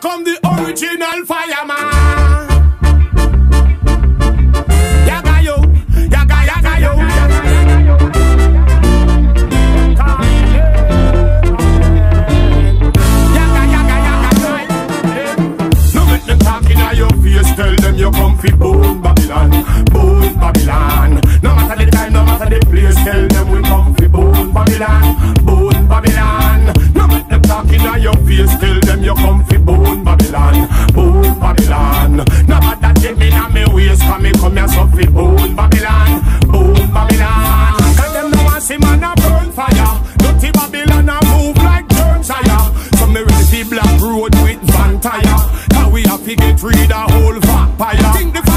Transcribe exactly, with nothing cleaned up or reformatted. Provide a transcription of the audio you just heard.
come the original fireman. Yaga yo, yaga yaga yo, yaga yaga yo. Yaga yaga yaga yo. No make them talk inna your face, tell them you come fi boom Babylon, boom Babylon. No matter the time, no matter the place, tell them we come fi boom Babylon, boom Babylon. No make them talk inna your face, tell them you come fi boom Babylon, boom Babylon. No matter the me na me waist, come me come here so fi boom Babylon, boom Babylon. Cause them no want see man a burn fire, dirty Babylon a move like Berkshire. So me ready fi black road with van tire, cause we have to get rid of whole vampire. Think the